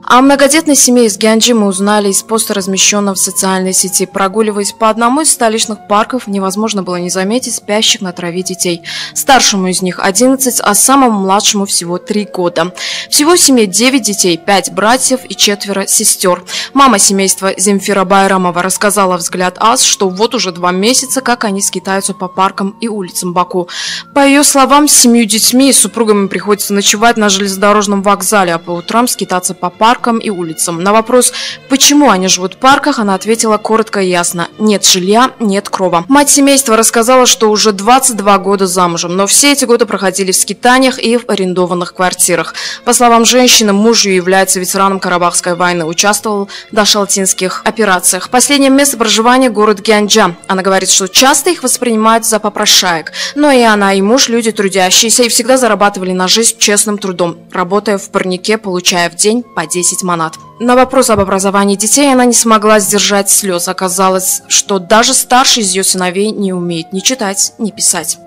О многодетной семье из Гянджи мы узнали из поста, размещенного в социальной сети. Прогуливаясь по одному из столичных парков, невозможно было не заметить спящих на траве детей. Старшему из них 11, а самому младшему всего 3 года. Всего в семье 9 детей, 5 братьев и 4 сестер. Мама семейства Земфира Байрамова рассказала «Взгляд АС», что вот уже 2 месяца, как они скитаются по паркам и улицам Баку. По ее словам, с 7 детьми и супругами приходится ночевать на железнодорожном вокзале, а по утрам скитаться по паркам и улицам. На вопрос, почему они живут в парках, она ответила коротко и ясно: нет жилья, нет крова. Мать семейства рассказала, что уже 22 года замужем, но все эти годы проходили в скитаниях и в арендованных квартирах. По словам женщины, муж ее является ветераном Карабахской войны, участвовал в дашалтинских операциях. Последнее место проживания – город Гянджа. Она говорит, что часто их воспринимают за попрошаек, но и она, и муж – люди трудящиеся и всегда зарабатывали на жизнь честным трудом, работая в парнике, получая в день по 10 манат. На вопрос об образовании детей она не смогла сдержать слез. Оказалось, что даже старший из ее сыновей не умеет ни читать, ни писать.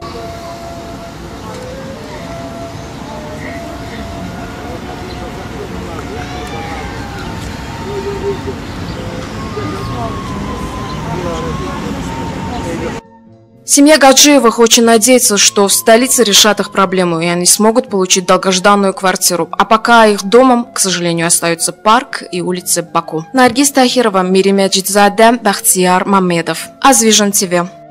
Семья Гаджиевых очень надеется, что в столице решат их проблему, и они смогут получить долгожданную квартиру. А пока их домом, к сожалению, остаются парк и улицы Баку. Наргиз Тахирова, Мирим Яджидзаде, Бахтияр Мамедов. Аз Вижн ТВ.